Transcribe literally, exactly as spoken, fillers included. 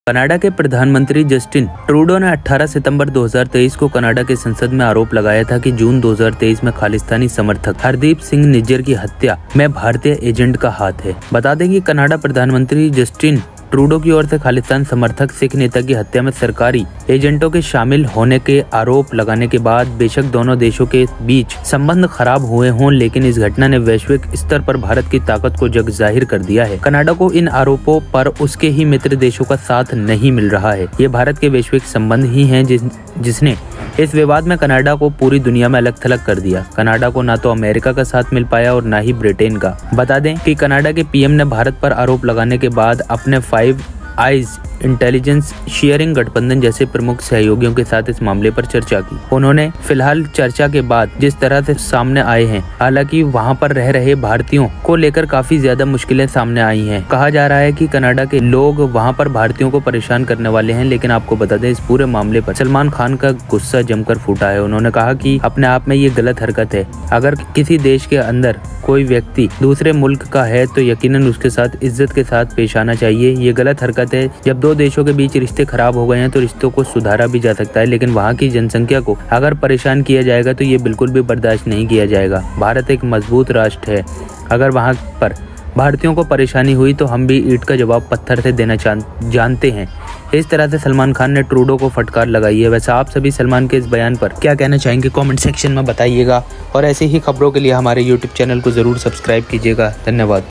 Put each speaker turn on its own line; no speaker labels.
Canada के प्रधानमंत्री Justin Trudeau ने अठारह सितंबर दो हज़ार तेईस को कनाडा के संसद में आरोप लगाया था कि जून दो हज़ार तेईस में खालिस्तानी समर्थक हरदीप सिंह निज्जर की हत्या में भारतीय एजेंट का हाथ है। बता दें कि कनाडा प्रधानमंत्री जस्टिन ट्रूडो की ओर से खालिस्तान समर्थक सिख नेता की हत्या में सरकारी एजेंटों के शामिल होने के आरोप लगाने के बाद बेशक दोनों देशों के बीच संबंध खराब हुए हों, लेकिन इस घटना ने वैश्विक स्तर पर भारत की ताकत को जग जाहिर कर दिया है। कनाडा को इन आरोपों पर उसके ही मित्र देशों का साथ नहीं मिल रहा है। ये भारत के वैश्विक संबंध ही हैं जिस, जिसने इस विवाद में कनाडा को पूरी दुनिया में अलग थलग कर दिया। कनाडा को ना तो अमेरिका का साथ मिल पाया और ना ही ब्रिटेन का। बता दें कि कनाडा के पीएम ने भारत पर आरोप लगाने के बाद अपने फाइव आइज इंटेलिजेंस शेयरिंग गठबंधन जैसे प्रमुख सहयोगियों के साथ इस मामले पर चर्चा की। उन्होंने फिलहाल चर्चा के बाद जिस तरह से सामने आए हैं, हालांकि वहां पर रह रहे भारतीयों को लेकर काफी ज्यादा मुश्किलें सामने आई हैं। कहा जा रहा है कि कनाडा के लोग वहां पर भारतीयों को परेशान करने वाले हैं, लेकिन आपको बता दें इस पूरे मामले पर सलमान खान का गुस्सा जमकर फूटा है। उन्होंने कहा कि अपने आप में ये गलत हरकत है। अगर किसी देश के अंदर कोई व्यक्ति दूसरे मुल्क का है तो यकीनन उसके साथ इज्जत के साथ पेश आना चाहिए। ये गलत हरकत है। जब दो देशों के बीच रिश्ते खराब हो गए हैं तो रिश्तों को सुधारा भी जा सकता है, लेकिन वहाँ की जनसंख्या को अगर परेशान किया जाएगा तो ये बिल्कुल भी बर्दाश्त नहीं किया जाएगा। भारत एक मजबूत राष्ट्र है। अगर वहाँ पर भारतीयों को परेशानी हुई तो हम भी ईंट का जवाब पत्थर से देना जानते हैं। इस तरह से सलमान खान ने ट्रूडो को फटकार लगाई है। वैसे आप सभी सलमान के इस बयान पर क्या कहना चाहेंगे कमेंट सेक्शन में बताइएगा, और ऐसी ही खबरों के लिए हमारे यूट्यूब चैनल को जरूर सब्सक्राइब कीजिएगा। धन्यवाद।